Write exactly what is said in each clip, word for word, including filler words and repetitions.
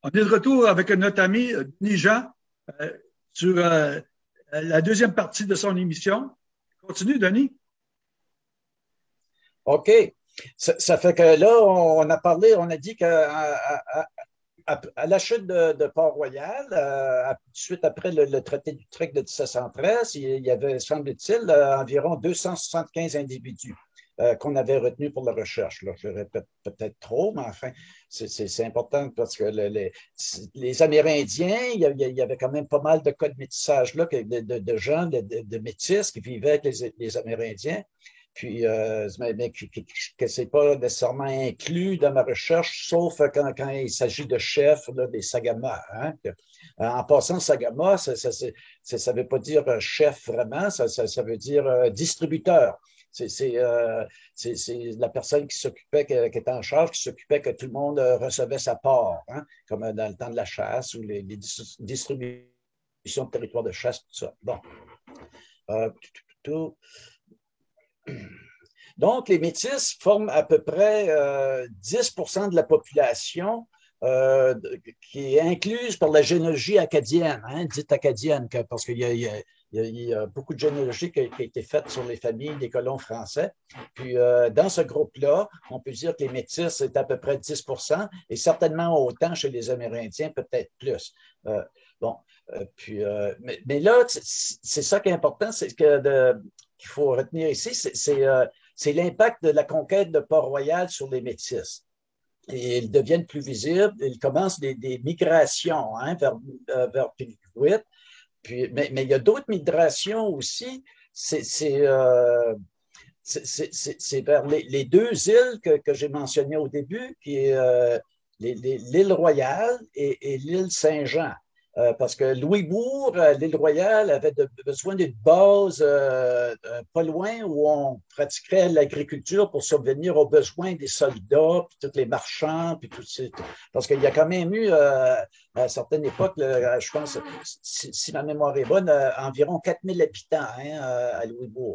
On est de retour avec notre ami euh, Denis Jean euh, sur euh, la deuxième partie de son émission. Continue, Denis. OK. Ça, ça fait que là, on a parlé, on a dit qu'à à, à, à la chute de, de Port-Royal, euh, à, suite après le, le traité d'Utrecht de mille sept cent treize, il y avait, semble-t-il, euh, environ deux cent soixante-quinze individus euh, qu'on avait retenus pour la recherche. Là. Je le répète peut-être trop, mais enfin, c'est important parce que le, les, les Amérindiens, il y, avait, il y avait quand même pas mal de cas de métissage là, de, de, de gens, de, de, de métis qui vivaient avec les, les Amérindiens. Puis, euh, mais, mais que, que, que ce n'est pas nécessairement inclus dans ma recherche, sauf quand, quand il s'agit de chefs, là, des Sagamas. Hein. En passant, Sagama, ça ne veut pas dire chef vraiment, ça, ça, ça veut dire euh, distributeur. C'est euh, la personne qui s'occupait, qui, qui était en charge, qui s'occupait que tout le monde recevait sa part, hein, comme dans le temps de la chasse ou les, les distributions de territoire de chasse, tout ça. Bon. Euh, tout, tout, tout. Donc, les Métis forment à peu près euh, dix pour cent de la population euh, qui est incluse par la généalogie acadienne, hein, dite acadienne, parce qu'il y, y, y, y a beaucoup de généalogie qui a, qui a été faite sur les familles des colons français. Puis, euh, dans ce groupe-là, on peut dire que les Métis, c'est à peu près dix pour cent et certainement autant chez les Amérindiens, peut-être plus. Euh, bon, euh, puis, euh, mais, mais là, c'est ça qui est important, c'est que de, qu'il faut retenir ici, c'est euh, c'est l'impact de la conquête de Port-Royal sur les Métis. Et ils deviennent plus visibles, ils commencent des, des migrations hein, vers, euh, vers Piliquet. Puis, mais, mais il y a d'autres migrations aussi. C'est euh, vers les, les deux îles que, que j'ai mentionnées au début, qui est euh, l'île Royale et, et l'île Saint-Jean. Euh, parce que Louisbourg, l'île Royale, avait de, besoin d'une base euh, pas loin où on pratiquerait l'agriculture pour subvenir aux besoins des soldats, puis tous les marchands, puis tout ça. Parce qu'il y a quand même eu, euh, à certaines époques, là, je pense, si, si ma mémoire est bonne, euh, environ quatre mille habitants hein, à Louisbourg.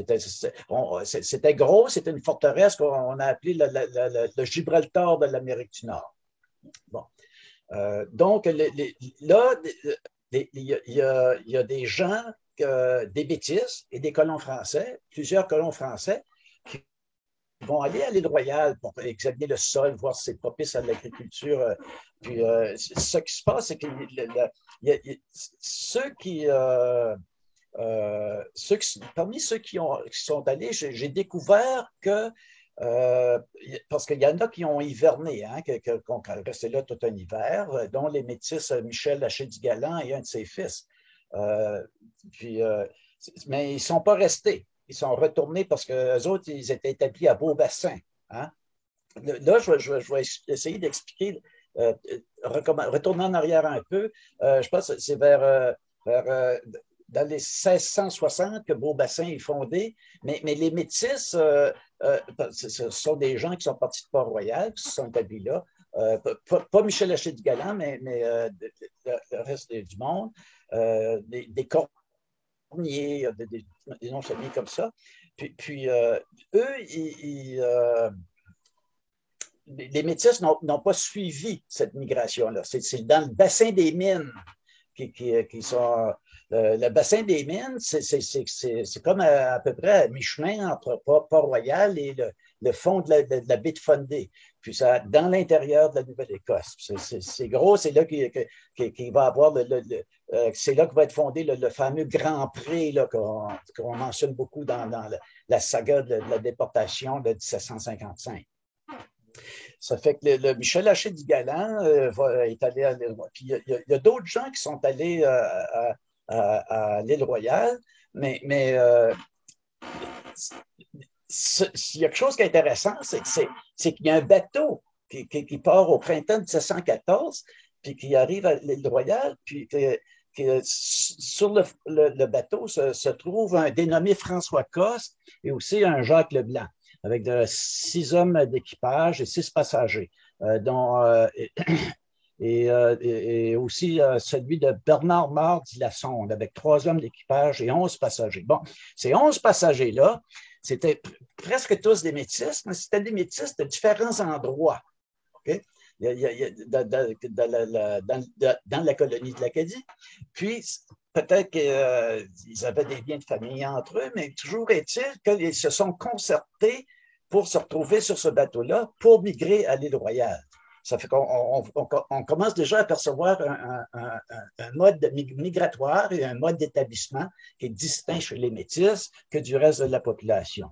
C'était gros, c'était une forteresse qu'on a appelée le, le, le, le Gibraltar de l'Amérique du Nord. Bon. Euh, donc, les, les, là, il y, y, y a des gens, euh, des Métis et des colons français, plusieurs colons français, qui vont aller à l'île Royale pour examiner le sol, voir si c'est propice à l'agriculture. Puis, euh, ce qui se passe, c'est que le, le, y a, y a, ceux qui... Euh, euh, ceux qui, parmi ceux qui, ont, qui sont allés, j'ai découvert que Euh, parce qu'il y en a qui ont hiverné, hein, qui ont resté là tout un hiver, dont les Métis Michel Haché-du-Galant et un de ses fils. Euh, puis, euh, mais ils ne sont pas restés. Ils sont retournés parce qu'eux autres, ils étaient établis à Beaubassin. Hein. Là, je, je, je vais essayer d'expliquer, euh, retournant en arrière un peu, euh, je pense que c'est vers, euh, vers euh, dans les seize cent soixante que Beaubassin est fondé, mais, mais les Métis, euh, euh, ce sont des gens qui sont partis de Port-Royal, qui se sont établis là. Euh, pas, pas Michel Haché-du-Galant, mais, mais euh, le, le reste du monde, euh, des, des corniers, des, des, des noms familles comme ça. Puis, puis euh, eux, ils, ils, euh, les Métis n'ont pas suivi cette migration-là. C'est dans le bassin des mines qui, qui, qui sont... Euh, le bassin des mines, c'est comme à, à peu près à mi-chemin entre Port-Royal et le, le fond de la, de, de la baie de Fundy. Puis ça, dans l'intérieur de la Nouvelle-Écosse. C'est gros, c'est là qu'il qu qu va avoir le, le, le euh, c'est là que va être fondé le, le fameux Grand Pré qu'on qu mentionne beaucoup dans, dans la, la saga de, de la déportation de mille sept cent cinquante-cinq. Ça fait que le, le Michel Haché-du-Galant euh, est allé à l'île Royale. Puis il y a, a, a d'autres gens qui sont allés euh, à, à, à l'île Royale, mais, mais euh, il y a quelque chose qui est intéressant, c'est qu'il y a un bateau qui, qui, qui part au printemps mille sept cent quatorze, puis qui arrive à l'île Royale, puis que, que sur le, le, le bateau se, se trouve un dénommé François Coste et aussi un Jacques Leblanc, avec de, six hommes d'équipage et six passagers, euh, dont euh, et, euh, et, et aussi euh, celui de Bernard Mardy-Lassonde, avec trois hommes d'équipage et onze passagers. Bon, ces onze passagers-là, c'était presque tous des Métis, mais c'était des Métis de différents endroits. Okay? il y a, il y a, il y a, dans, dans, dans, la, dans, dans la colonie de l'Acadie. Puis, peut-être qu'ils euh, avaient des liens de famille entre eux, mais toujours est-il qu'ils se sont concertés pour se retrouver sur ce bateau-là pour migrer à l'île Royale. Ça fait qu'on on, on, on commence déjà à percevoir un, un, un, un mode migratoire et un mode d'établissement qui est distinct chez les Métis que du reste de la population.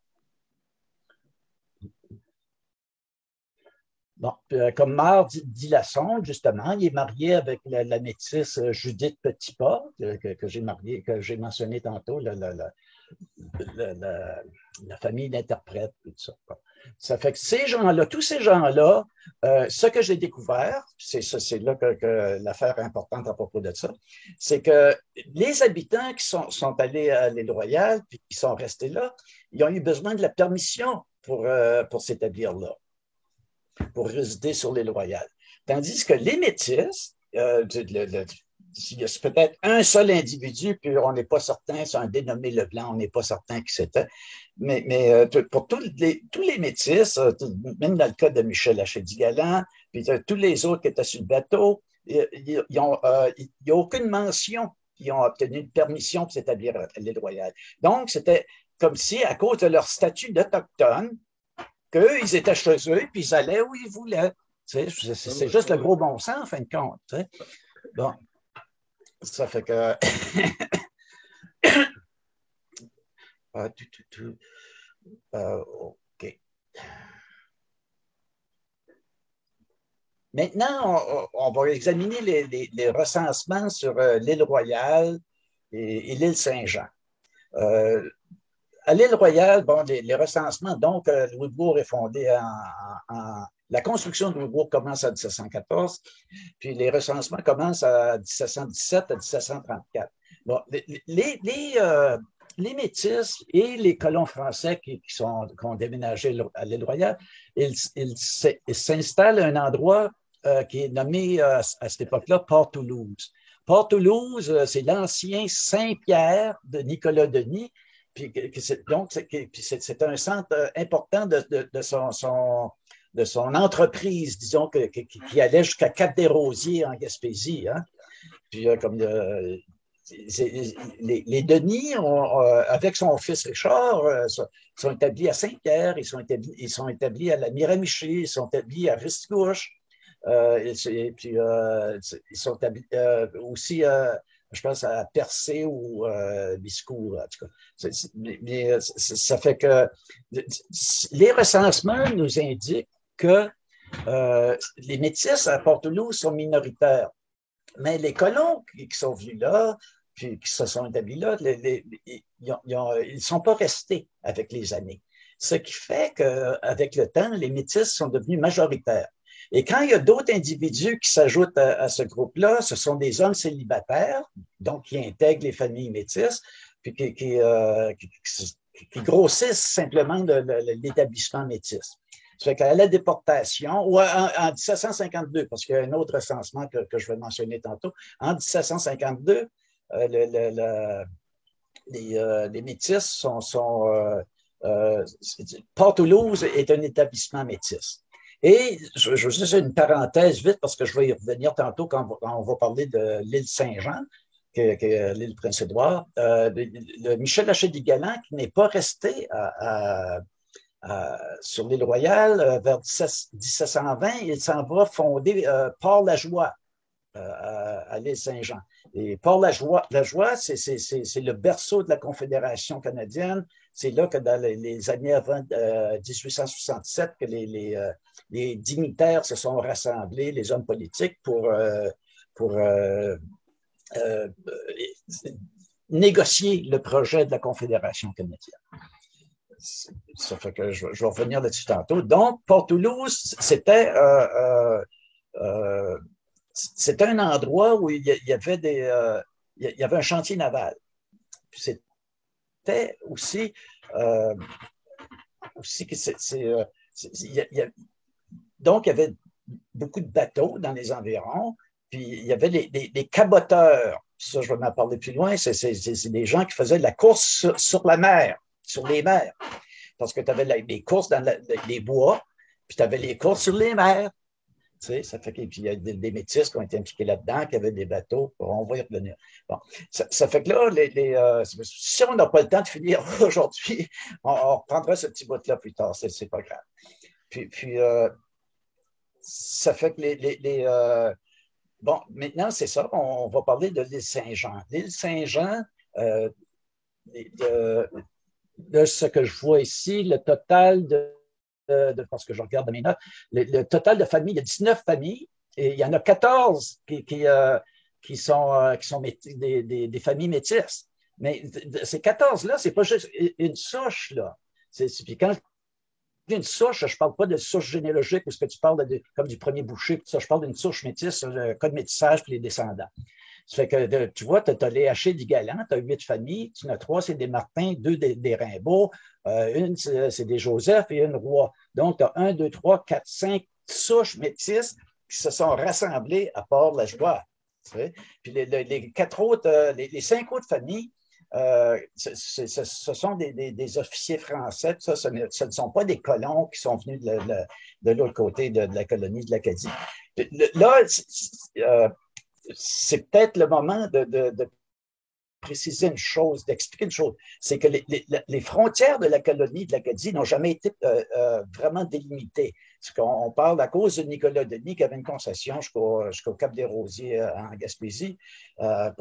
Bon, euh, comme Marc dit, dit Lassonde, justement, il est marié avec la, la métisse Judith Petitpas, que, que, que j'ai marié, que j'ai mentionné tantôt, la, la, la, la, la, la famille d'interprètes, tout ça. Ça fait que ces gens-là, tous ces gens-là, euh, ce que j'ai découvert, c'est, c'est là que, que l'affaire importante à propos de ça, c'est que les habitants qui sont, sont allés à l'île Royale puis qui sont restés là, ils ont eu besoin de la permission pour, euh, pour s'établir là, pour résider sur l'île Royale. Tandis que les Métis, euh, le, le, il y a peut-être un seul individu, puis on n'est pas certain, c'est un dénommé Leblanc, on n'est pas certain qui c'était. Mais, mais euh, pour tous les, tous les Métis, euh, même dans le cas de Michel Hachette-Galant, puis euh, tous les autres qui étaient sur le bateau, il n'y euh, a aucune mention qu'ils ont obtenu une permission pour s'établir à l'île Royale. Donc, c'était comme si, à cause de leur statut d'Autochtone, qu'eux, ils étaient chez eux, puis ils allaient où ils voulaient. C'est, c'est, c'est juste le gros bon sens, en fin de compte. T'sais. Bon. Ça fait que. ah, tout, tout, tout. Euh, OK. Maintenant, on, on va examiner les, les, les recensements sur euh, l'île Royale et, et l'île Saint-Jean. Euh, à l'île Royale, bon, les, les recensements, donc, euh, Louisbourg est fondé en, en, en. La construction de Louisbourg commence en dix-sept cent quatorze, puis les recensements commencent à dix-sept cent dix-sept à dix-sept cent trente-quatre. Bon, les, les, les, euh, les Métis et les colons français qui, qui, sont, qui ont déménagé à l'île Royale, ils, ils, ils s'installent à un endroit euh, qui est nommé euh, à cette époque-là Port-Toulouse. Port-Toulouse, euh, c'est l'ancien Saint-Pierre de Nicolas Denis. Puis, donc, c'est un centre important de, de, de, son, son, de son entreprise, disons, que, qui, qui allait jusqu'à Cap-des-Rosiers en Gaspésie. Hein. Puis, comme euh, les, les Denis, ont, euh, avec son fils Richard, euh, sont, sont établis à Saint-Pierre, ils sont établis, ils sont établis à la Miramichi, ils sont établis à Riscouche, euh, et, et puis euh, ils sont établis euh, aussi. Euh, je pense à Percé ou euh, Biscourt, en tout cas. C'est, c'est, mais ça fait que les recensements nous indiquent que euh, les Métis à Port-Toulouse sont minoritaires. Mais les colons qui, qui sont venus là, puis qui se sont établis là, les, les, ils ne sont pas restés avec les années. Ce qui fait qu'avec le temps, les Métis sont devenus majoritaires. Et quand il y a d'autres individus qui s'ajoutent à, à ce groupe-là, ce sont des hommes célibataires, donc qui intègrent les familles métisses, puis qui, qui, euh, qui, qui, qui grossissent simplement de, de, de l'établissement métis. Ça fait qu'à la déportation, ou en, en dix-sept cent cinquante-deux, parce qu'il y a un autre recensement que, que je vais mentionner tantôt, en dix-sept cent cinquante-deux, euh, le, le, le, les, euh, les métis sont... sont euh, euh, Port-Toulouse est un établissement métis. Et je, je veux juste une parenthèse vite parce que je vais y revenir tantôt quand on va, quand on va parler de l'île Saint-Jean, qui est l'île Prince-Édouard. Euh, le, le Michel Hachette-Galant, qui n'est pas resté à, à, à, sur l'île Royale vers dix-sept cent vingt, il s'en va fonder euh, Port-la-Joie euh, à, à l'île Saint-Jean. Et Port-la-Joie, la Joie, c'est, c'est, c'est, c'est le berceau de la Confédération canadienne. C'est là que dans les, les années avant euh, dix-huit cent soixante-sept que les, les, euh, les dignitaires se sont rassemblés, les hommes politiques, pour, euh, pour euh, euh, négocier le projet de la Confédération canadienne. Ça fait que je, je vais revenir là-dessus tantôt. Donc, Port-Toulouse, c'était euh, euh, euh, c'était un endroit où il y avait des euh, il y avait un chantier naval. C'était aussi euh, aussi que c'est, c'est, euh, c'est il y a, il y a, donc il y avait beaucoup de bateaux dans les environs, puis il y avait les, les, les caboteurs. Ça, je vais m'en parler plus loin. C'est, c'est, c'est des gens qui faisaient de la course sur, sur la mer, sur les mers. Parce que tu avais les courses dans la, les bois, puis tu avais les courses sur les mers. Tu sais, ça fait qu'il y a des, des métis qui ont été impliqués là-dedans, qui avaient des bateaux. On va y revenir. Bon, ça, ça fait que là, les, les, euh, si on n'a pas le temps de finir aujourd'hui, on, on reprendra ce petit bout-là plus tard. C'est, c'est pas grave. Puis, puis euh, ça fait que les. les, les euh, bon, maintenant, c'est ça. On, on va parler de l'île Saint-Jean. L'île Saint-Jean, euh, de, de ce que je vois ici, le total de De, parce que je regarde mes notes, le, le, total de familles, il y a dix-neuf familles et il y en a quatorze qui, qui, euh, qui sont, euh, qui sont métis, des, des, des, familles métisses. Mais de, de, ces quatorze-là, ce n'est pas juste une souche. Là. C'est, c'est, puis quand je dis une souche, je ne parle pas de souche généalogique ou ce que tu parles de, comme du premier boucher, tout ça, je parle d'une souche métisse, le code métissage puis les descendants. Ça fait que, de, tu vois, tu as les Haché du Galant, tu as huit familles, tu en as trois, c'est des Martins, deux des, des Rimbaud, euh, une, c'est, c'est des Joseph et une Roy. Donc, tu as un, deux, trois, quatre, cinq souches métisses qui se sont rassemblées à Port-la-Joie. Puis les, les, les, quatre autres, euh, les, les cinq autres familles, euh, c'est, c'est, ce sont des, des, des officiers français. Ça, ce, ne, ce ne sont pas des colons qui sont venus de, de, de l'autre côté de, de la colonie de l'Acadie. Là, euh, c'est peut-être le moment de, de, de préciser une chose, d'expliquer une chose. C'est que les, les, les frontières de la colonie de l'Acadie n'ont jamais été euh, euh, vraiment délimitées. Parce qu'on on parle à cause de Nicolas Denis qui avait une concession jusqu'au, jusqu'au Cap des Rosiers en Gaspésie, euh,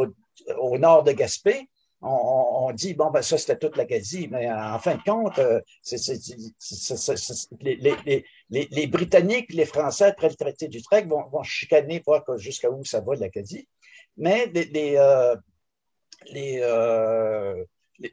au nord de Gaspé. On, on, on dit, bon, ben ça, c'était toute l'Acadie, mais en fin de compte, euh, c'est, c'est, c'est, c'est, les, les, les, les Britanniques, les Français, après le traité d'Utrecht, vont, vont chicaner voir jusqu'à où ça va l'Acadie. Mais les, les, euh, les, euh, les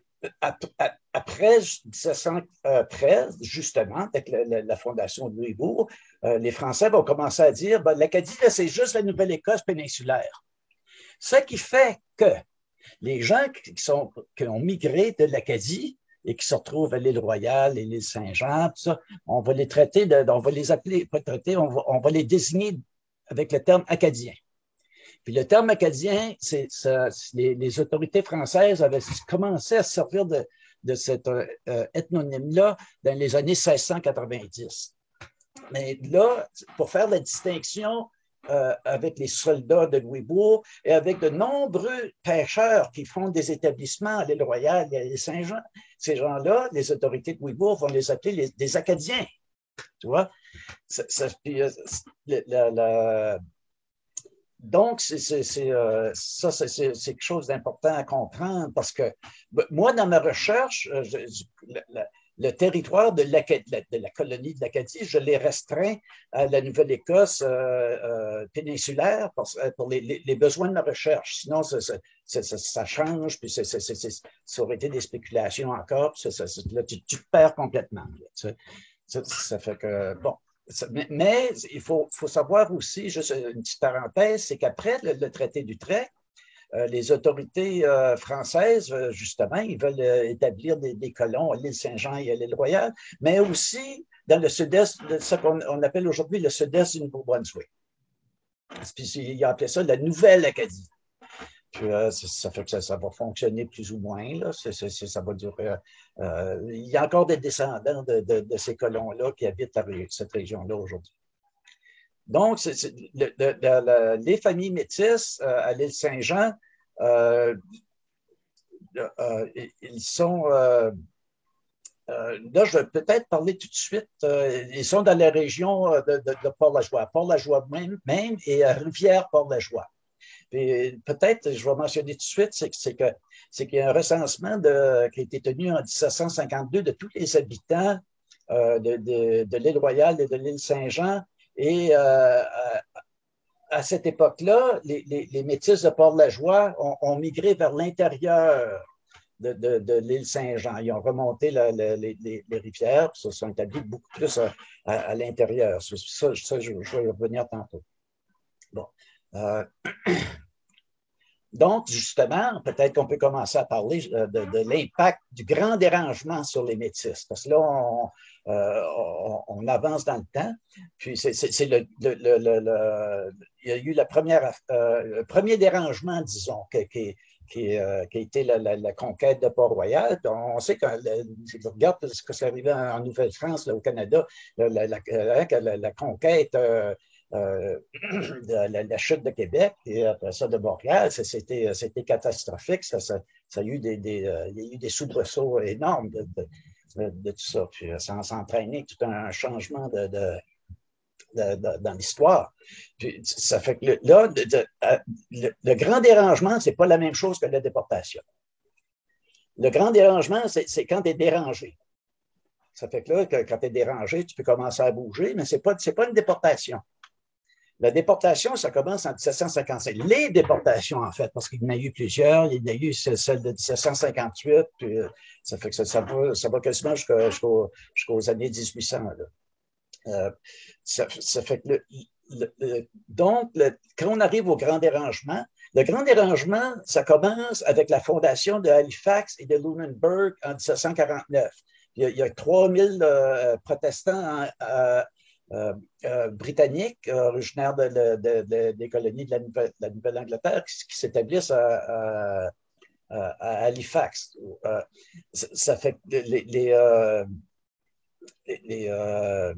après dix-sept cent treize, justement, avec la, la, la fondation de Louisbourg, euh, les Français vont commencer à dire, ben, l'Acadie, c'est juste la Nouvelle-Écosse péninsulaire. Ce qui fait que les gens qui, sont, qui ont migré de l'Acadie et qui se retrouvent à l'île Royale et l'île Saint-Jean, tout ça, on va les traiter, de, on va les appeler, pas traiter, on va, on va les désigner avec le terme acadien. Puis le terme acadien, c'est, ça, les, les autorités françaises avaient commencé à se servir de, de cet euh, ethnonyme-là dans les années seize cent quatre-vingt-dix. Mais là, pour faire la distinction euh, avec les soldats de Louisbourg et avec de nombreux pêcheurs qui font des établissements à l'île Royale et à l'île Saint-Jean, ces gens-là, les autorités de Louisbourg vont les appeler les, des Acadiens. Tu vois? Ça, ça, puis, euh, la, la, Donc, c'est, c'est, c'est, euh, ça, c'est, c'est, c'est quelque chose d'important à comprendre parce que moi, dans ma recherche, je, je, le, le territoire de, de, la, de la colonie de l'Acadie, je l'ai restreint à la Nouvelle-Écosse euh, euh, péninsulaire pour, pour les, les, les besoins de ma recherche. Sinon, ça, ça, ça, ça change, puis ça, ça, ça, ça aurait été des spéculations encore, puis ça, ça, là, tu, tu te perds complètement. Là, tu sais. ça, ça fait que, bon. Mais, mais il faut, faut savoir aussi, juste une petite parenthèse, c'est qu'après le, le traité d'Utrecht, euh, les autorités euh, françaises, euh, justement, ils veulent euh, établir des, des colons à l'île Saint-Jean et à l'île Royale, mais aussi dans le sud-est, de ce qu'on on appelle aujourd'hui le sud-est du Nouveau-Brunswick. Puis ils ont appelé ça la Nouvelle-Acadie. Puis, euh, ça fait que ça, ça va fonctionner plus ou moins. Là. C'est, c'est, ça va durer. Euh, il y a encore des descendants de, de, de ces colons-là qui habitent la, cette région-là aujourd'hui. Donc, c'est, c'est, le, le, le, les familles métisses euh, à l'île Saint-Jean, euh, euh, ils sont. Euh, euh, là, je vais peut-être parler tout de suite. Euh, ils sont dans la région de, de, de Port-la-Joie, Port-la-Joie même, même et à Rivière-Port-la-Joie. Puis peut-être, je vais mentionner tout de suite, c'est, c'est, que, c'est qu'il y a un recensement de, qui a été tenu en dix-sept cent cinquante-deux de tous les habitants euh, de, de, de l'île Royale et de l'île Saint-Jean. Et euh, à, à cette époque-là, les, les, les Métis de Port-la-Joie ont, ont migré vers l'intérieur de, de, de l'île Saint-Jean. Ils ont remonté la, la, les, les, les rivières, puis se sont établis beaucoup plus à, à, à l'intérieur. Ça, ça je, je vais y revenir tantôt. Bon. Euh, Donc, justement, peut-être qu'on peut commencer à parler de, de l'impact du grand dérangement sur les Métis, parce que là, on, euh, on, on avance dans le temps. Puis, c'est, c'est, c'est le, le, le, le, le, il y a eu la première, euh, le premier dérangement, disons, qui, qui, qui, euh, qui a été la, la, la conquête de Port-Royal. On sait que, si on regarde ce qui s'est arrivé en, en Nouvelle-France, là, au Canada, la, la, la, la conquête... Euh, euh, de la, la chute de Québec et après ça de Montréal, c'était catastrophique. Ça, ça, ça a eu des, des, euh, il y a eu des soubresauts énormes de, de, de, de tout ça. Puis ça a entraîné tout un changement de, de De, de, dans l'histoire. Ça fait que le, là, de, de, le, le grand dérangement, c'est pas la même chose que la déportation. Le grand dérangement, c'est quand tu es dérangé. Ça fait que là, que, quand tu es dérangé, tu peux commencer à bouger, mais ce n'est pas, pas une déportation. La déportation, ça commence en mille sept cent cinquante-cinq. Les déportations, en fait, parce qu'il y en a eu plusieurs. Il y a eu celle de mille sept cent cinquante-huit, puis ça fait que ça, ça, va, ça va quasiment jusqu'aux jusqu'au, jusqu'aux années mille huit cents. Là. Euh, ça, ça fait que le, le, le, donc, le, quand on arrive au grand dérangement, le grand dérangement, ça commence avec la fondation de Halifax et de Lunenburg en mille sept cent quarante-neuf. Il y a, il y a trois mille euh, protestants euh, euh, euh, britanniques euh, originaires de, de, de, des colonies de la Nouvelle-Angleterre Nouvelle qui, qui s'établissent à, à, à, Halifax. Euh, ça, ça fait que les, les, euh, les, les euh,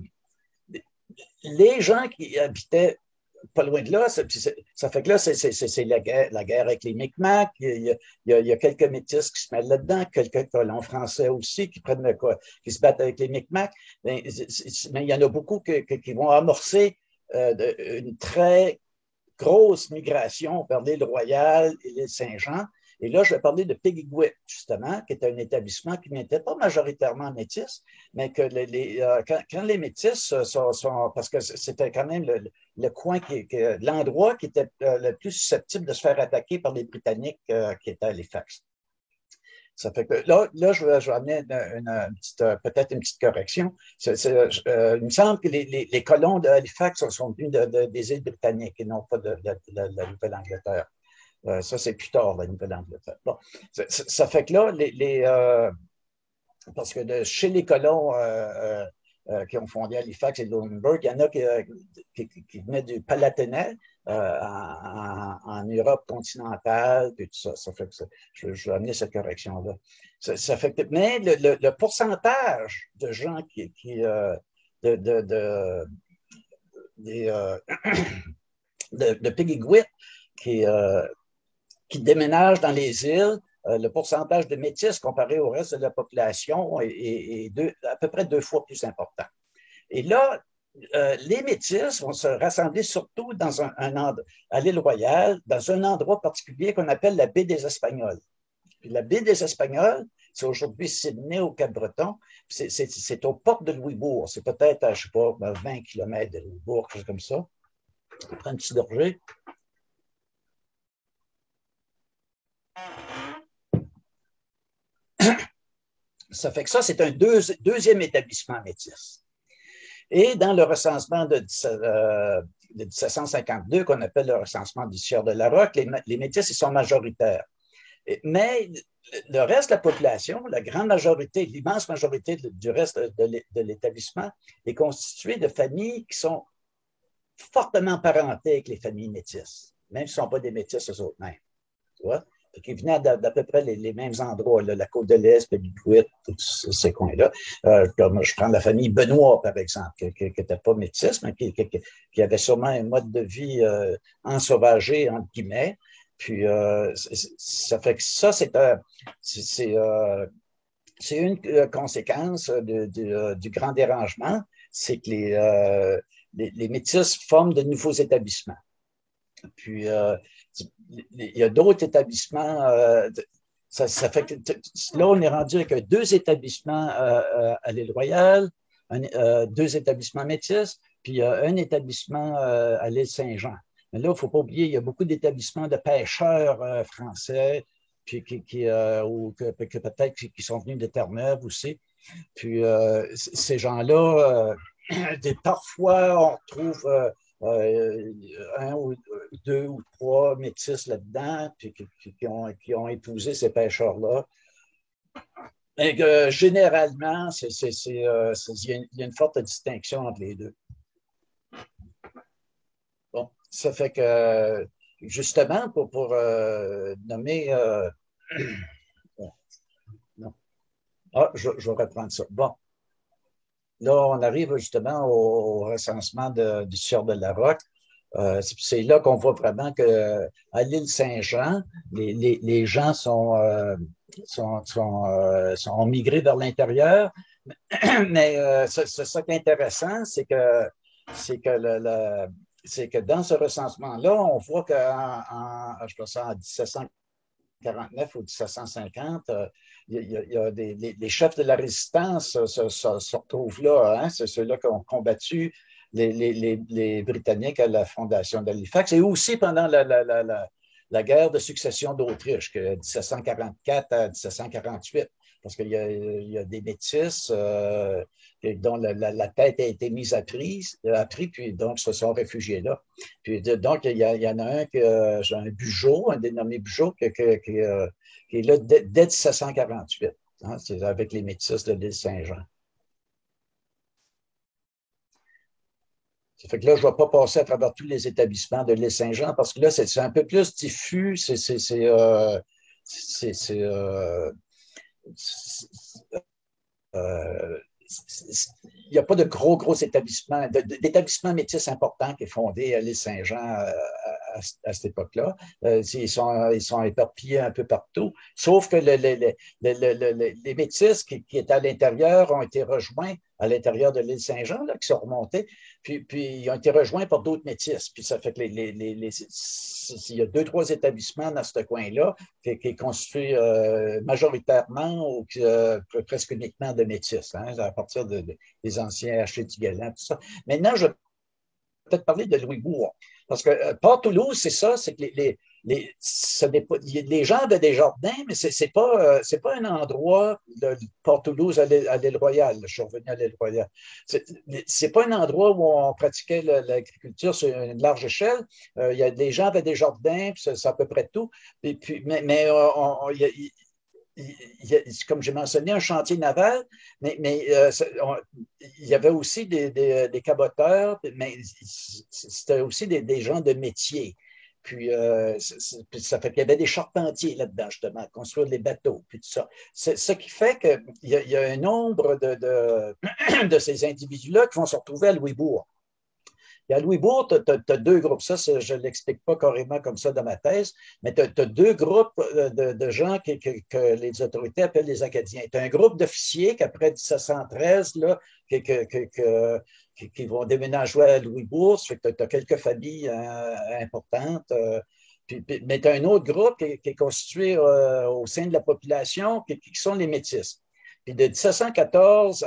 les gens qui habitaient pas loin de là, ça, ça fait que là, c'est la guerre, la guerre avec les Micmacs. Il y a, il y a, il y a quelques métis qui se mêlent là-dedans, quelques colons français aussi qui prennent le, quoi, qui se battent avec les Micmacs. Mais, mais il y en a beaucoup que, que, qui vont amorcer euh, de, une très grosse migration vers l'île Royale et l'île Saint-Jean. Et là, je vais parler de Pigiguit, justement, qui est un établissement qui n'était pas majoritairement métis, mais que les, les, euh, quand, quand les métis sont, sont parce que c'était quand même le, le coin, qui, qui, l'endroit qui était euh, le plus susceptible de se faire attaquer par les Britanniques euh, qui étaient à Halifax. Ça fait que là, là je, vais, je vais amener une, une, une petite, peut-être une petite correction. C est, c est, euh, il me semble que les, les, les colons de Halifax sont venus de, de, des îles britanniques et non pas de, de, de, de la Nouvelle-Angleterre. Euh, ça, c'est plus tard, la Nouvelle-Angleterre. Bon, ça, ça fait que là, les, les, euh, parce que de, chez les colons euh, euh, qui ont fondé Halifax et Lunenburg, il y en a qui, qui, qui venaient du Palatinat euh, en, en, en Europe continentale, et tout ça. Ça fait que ça, je, je vais amener cette correction-là. Ça, ça fait que, mais le, le, le pourcentage de gens qui, qui euh, de, de, de, des, euh, de, de Pigiguit qui euh, qui déménagent dans les îles, euh, le pourcentage de métis comparé au reste de la population est, est, est deux, à peu près deux fois plus important. Et là, euh, les métis vont se rassembler surtout dans un, un à l'île Royale, dans un endroit particulier qu'on appelle la baie des Espagnols. Puis la baie des Espagnols, c'est aujourd'hui Sydney au Cap-Breton, c'est aux portes de Louisbourg. C'est peut-être, je ne sais pas, vingt kilomètres de Louisbourg, quelque chose comme ça. On prend un petit gorgée. Ça fait que ça, c'est un deux, deuxième établissement métis. Et dans le recensement de, euh, de mille sept cent cinquante-deux, qu'on appelle le recensement du Sieur de la Roque, les, les métis, ils sont majoritaires. Mais le reste de la population, la grande majorité, l'immense majorité du reste de l'établissement est constituée de familles qui sont fortement parentées avec les familles métisses, même si ce ne sont pas des métis eux autres mêmes. Tu vois? Qui venaient d'à peu près les, les mêmes endroits, là, la côte de l'Est, Pigiguit, tous ces coins-là. Euh, comme je prends la famille Benoît, par exemple, qui n'était pas métisse, mais qui, qui, qui avait sûrement un mode de vie euh, ensauvagé, entre guillemets. Puis, euh, ça fait que ça, c'est euh, euh, une conséquence de, de, euh, du grand dérangement, c'est que les, euh, les, les métis forment de nouveaux établissements. Puis, euh, il y a d'autres établissements. Euh, ça, ça fait que là, on est rendu avec deux établissements euh, à l'île Royale, un, euh, deux établissements métis, puis euh, un établissement euh, à l'île Saint-Jean. Mais là, il ne faut pas oublier, il y a beaucoup d'établissements de pêcheurs euh, français, puis qui, qui euh, ou que, que peut-être qui sont venus de Terre-Neuve aussi. Puis euh, ces gens-là, euh, parfois, on trouve euh, euh, un ou deux ou trois métis là-dedans, puis qui, qui, ont, qui ont épousé ces pêcheurs-là. Mais euh, généralement, c'est, c'est, c'est, euh, il y a une forte distinction entre les deux. Bon, ça fait que, justement, pour, pour euh, nommer... Euh, non. Ah, je, je vais reprendre ça. Bon. là, on arrive justement au, au recensement de, du sieur de la Roque. Euh, c'est là qu'on voit vraiment qu'à l'île Saint-Jean, les, les, les gens sont, euh, sont, sont, euh, sont migrés vers l'intérieur. Mais euh, c'est ça qui est intéressant, c'est que, c'est que, le, le, c'est que dans ce recensement-là, on voit qu'en en, je pense en dix-sept cent quarante-neuf ou dix-sept cent cinquante, euh, il y a, il y a des, les, les chefs de la résistance se, se, se retrouvent là. Hein, c'est ceux-là qui ont combattu les, les, les, les Britanniques à la fondation d'Halifax et aussi pendant la, la, la, la, la guerre de succession d'Autriche, de dix-sept cent quarante-quatre à dix-sept cent quarante-huit. Parce qu'il y a, il y a des métis euh, dont la, la, la, tête a été mise à prix, à prix, puis donc se sont réfugiés là. Puis donc, il y, a, il y en a un, qui, euh, un Bugeaud, un dénommé Bugeaud, qui, qui, qui, euh, qui est là dès, dès dix-sept cent quarante-huit. Hein, c'est avec les métis de l'île Saint-Jean. Ça fait que là, je ne vais pas passer à travers tous les établissements de l'île Saint-Jean parce que là, c'est un peu plus diffus. C'est. c'est, c'est, euh, c'est, c'est euh, Euh, il n'y a pas de gros, gros établissements, d'établissements métis importants qui est fondé à l'île Saint-Jean à, à, à, cette époque-là. Euh, ils, sont, ils sont éparpillés un peu partout, sauf que le, le, le, le, les métis qui, qui étaient à l'intérieur ont été rejoints à l'intérieur de l'île Saint-Jean, là, qui sont remontés, puis, puis ils ont été rejoints par d'autres métis. Puis ça fait que les, les, les, les, il y a deux, trois établissements dans ce coin-là qui, qui est constitué euh, majoritairement ou euh, presque uniquement de métis, hein, à partir de, de, des anciens H C Galant, tout ça. Maintenant, je vais peut-être parler de Louisbourg. Parce que euh, Port-Toulouse, c'est ça, c'est que les, les, les, ça les gens avaient des jardins, mais ce n'est pas, euh, c'est pas un endroit de Port-Toulouse à l'île Royale. Je suis revenu à l'île Royale. Ce n'est pas un endroit où on pratiquait l'agriculture sur une large échelle. Euh, y a, les gens avaient des jardins, c'est à peu près tout. Et puis, mais mais euh, on, on, y a, il y a, comme j'ai mentionné, un chantier naval, mais, mais euh, on, il y avait aussi des, des, des caboteurs, mais c'était aussi des, des gens de métier. Puis, euh, puis ça fait qu'il y avait des charpentiers là-dedans, justement, construire des bateaux, puis tout ça. C'est ce qui fait qu'il y, y a un nombre de, de, de ces individus-là qui vont se retrouver à Louisbourg. Et à Louisbourg, tu as deux groupes. Ça, je ne l'explique pas carrément comme ça dans ma thèse, mais tu as deux groupes de, de gens que, que, que, les autorités appellent les Acadiens. Tu as un groupe d'officiers qu'après dix-sept cent treize, là, que, que, que, qui, qui vont déménager à Louisbourg. Ça fait que tu as quelques familles euh, importantes. Euh, puis, puis, mais tu as un autre groupe qui, qui est constitué euh, au sein de la population, qui, qui sont les Métis. Puis de dix-sept cent quatorze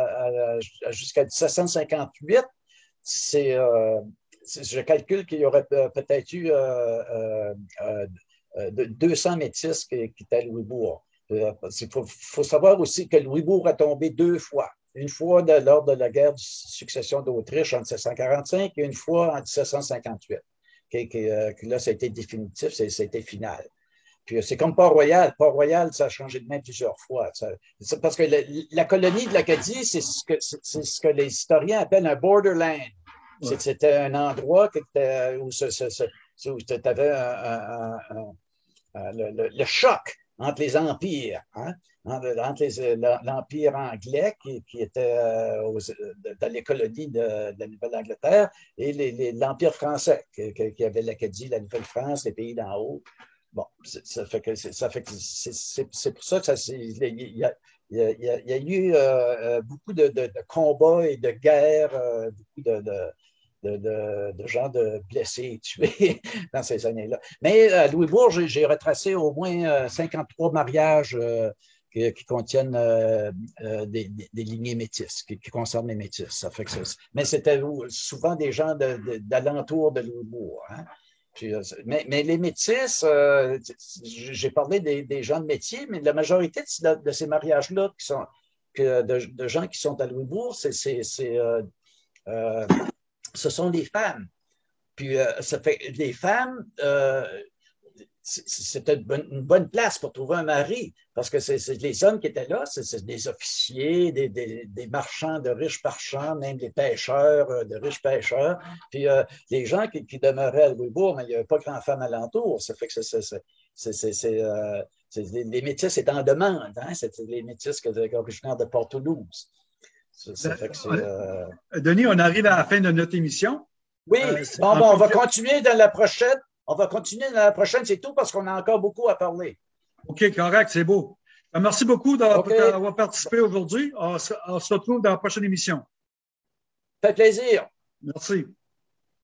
jusqu'à dix-sept cent cinquante-huit, c'est, euh, je calcule qu'il y aurait peut-être eu euh, euh, euh, deux cents métis qui, qui étaient à Louisbourg. Il faut, faut, savoir aussi que Louisbourg a tombé deux fois. Une fois de, lors de la guerre de succession d'Autriche en dix-sept cent quarante-cinq et une fois en dix-sept cent cinquante-huit. Qui, qui, euh, là, ça a été définitif, ça a été final. Puis c'est comme Port-Royal. Port-Royal, ça a changé de main plusieurs fois. Ça, parce que la, la colonie de l'Acadie, c'est ce, que, c'est ce que les historiens appellent un borderland. Ouais. C'était un endroit que où, où tu avais un, un, un, un, le, le choc entre les empires, hein? entre l'empire anglais qui, qui était aux, dans les colonies de, de la Nouvelle-Angleterre et l'empire français qui, qui avait l'Acadie, la Nouvelle-France, les pays d'en haut. Bon, ça fait que ça fait que c'est pour ça que ça il y a, il y a, il y a eu euh, beaucoup de, de, de combats et de guerres, euh, beaucoup de, de, de, de, de gens de blessés et tués dans ces années-là. Mais à Louisbourg, j'ai retracé au moins cinquante-trois mariages euh, qui, qui contiennent euh, euh, des, des, des lignées métisses, qui, qui concernent les métis. Ça fait que mais c'était souvent des gens d'alentour de, de, de Louisbourg. Hein? Puis, mais, mais les métis, euh, j'ai parlé des, des gens de métier, mais la majorité de, de ces mariages-là qui sont que de, de gens qui sont à Louisbourg, c'est euh, euh, ce sont des femmes. Puis euh, ça fait les femmes, euh, c'était une bonne place pour trouver un mari, parce que c'est les hommes qui étaient là, c'est des officiers, des, des, des marchands, de riches marchands, même des pêcheurs, de riches pêcheurs. Puis euh, les gens qui, qui demeuraient à Louisbourg, mais il n'y avait pas grand femme alentour. Ça fait que c'est euh, les métis étaient en demande. Hein? C'était les métis originaires de Port-Toulouse. Ça, ça fait que c'est, euh... Denis, on arrive à la fin de notre émission. Oui, euh, bon, bon, on va continuer dans la prochaine. On va continuer dans la prochaine, c'est tout parce qu'on a encore beaucoup à parler. OK, correct, c'est beau. Merci beaucoup d'avoir okay. participé aujourd'hui. On, on se retrouve dans la prochaine émission. Ça fait plaisir. Merci.